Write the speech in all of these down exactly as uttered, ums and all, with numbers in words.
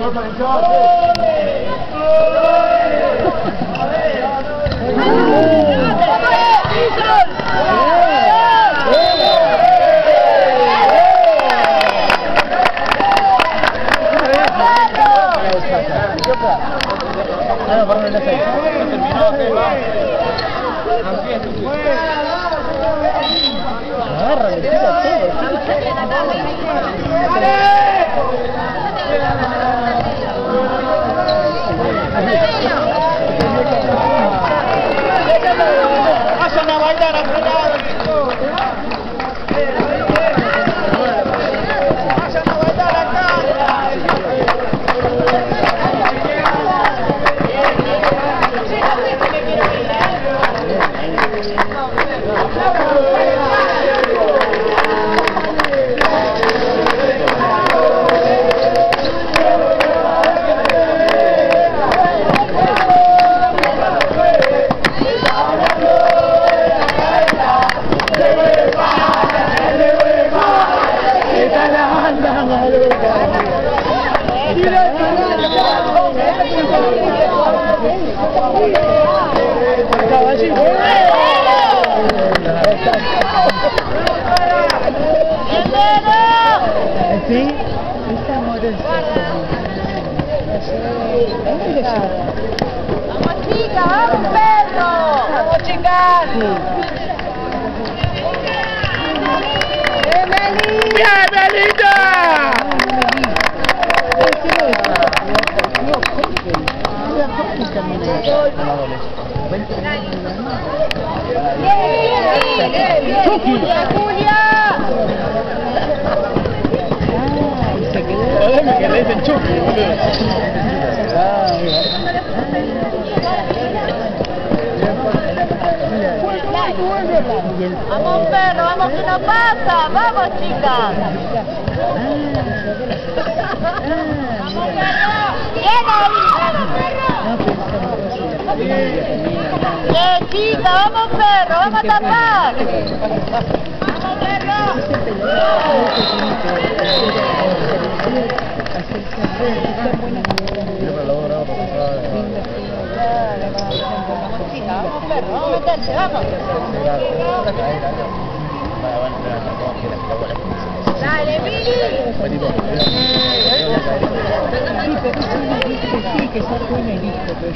Vayan a bailar a otro lado. Vayan a bailar acá. Sí, esta modesta. Vamos chicas, vamos perro. Vamos chicas. ¡Bienvenida! Me quedé en Chucky, boludo. Vamos perro, vamos que no pasa. Vamos chicas. Vamos perro. Bien ahí. Bien chica, vamos perro, vamos a tapar. Vamos perro. Vamos perro, vamos a meterse, vamos. Dale, Mili. Sí, que está buena y listo, pero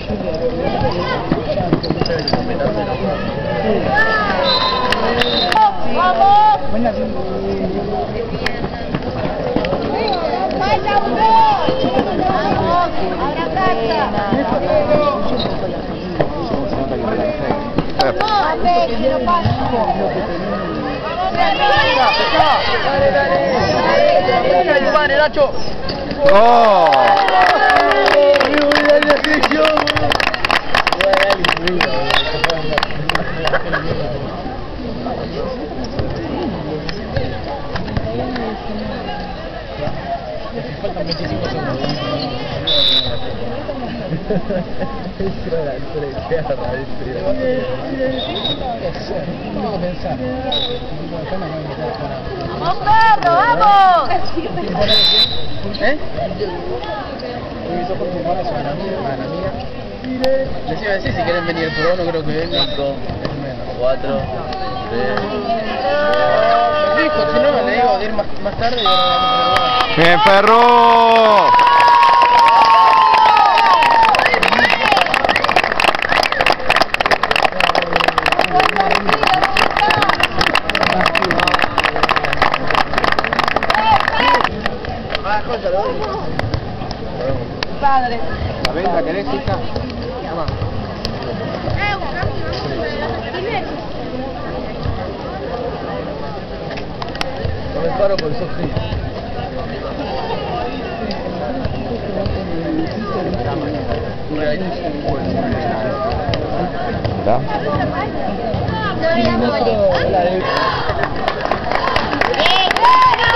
yo ¡Vamos! buenas. ¡Falta uno! ¡Vamos! ¡Ahora casa! ¡Vamos! ¡Que no pasa! Dale, dale. Dale, dale, Nacho. ¡Oh! Faltan veinticinco segundos. Tengo que pensar. ¡Vamos perro, vamos! ¿Eh? Por mi hermana, soy una hermana mía. Les iba a decir si quieren venir, pero no creo que vengan. cinco, cuatro, tres. Dijo, si no, le digo de ir más, más tarde y ahora vamos a ver. ¡Bien, perro! Padre. ¿La ves? ¿La querés, hija? Toma. No me paro porque sos frío. Un regalito. ¿Da? No, la